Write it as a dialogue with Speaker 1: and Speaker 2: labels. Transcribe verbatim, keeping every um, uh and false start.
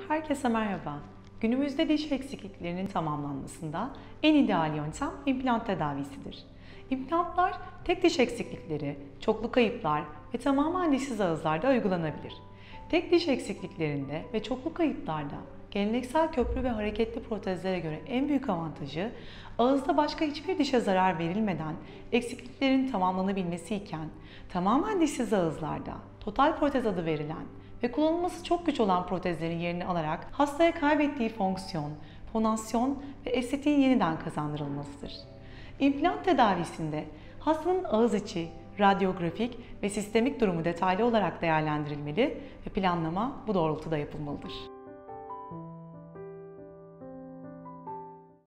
Speaker 1: Herkese merhaba. Günümüzde diş eksikliklerinin tamamlanmasında en ideal yöntem implant tedavisidir. İmplantlar tek diş eksiklikleri, çoklu kayıplar ve tamamen dişsiz ağızlarda uygulanabilir. Tek diş eksikliklerinde ve çoklu kayıplarda geleneksel köprü ve hareketli protezlere göre en büyük avantajı ağızda başka hiçbir dişe zarar verilmeden eksikliklerin tamamlanabilmesi iken tamamen dişsiz ağızlarda total protez adı verilen ve kullanılması çok güç olan protezlerin yerini alarak hastaya kaybettiği fonksiyon, fonasyon ve estetiğin yeniden kazandırılmasıdır. İmplant tedavisinde hastanın ağız içi, radyografik ve sistemik durumu detaylı olarak değerlendirilmeli ve planlama bu doğrultuda yapılmalıdır.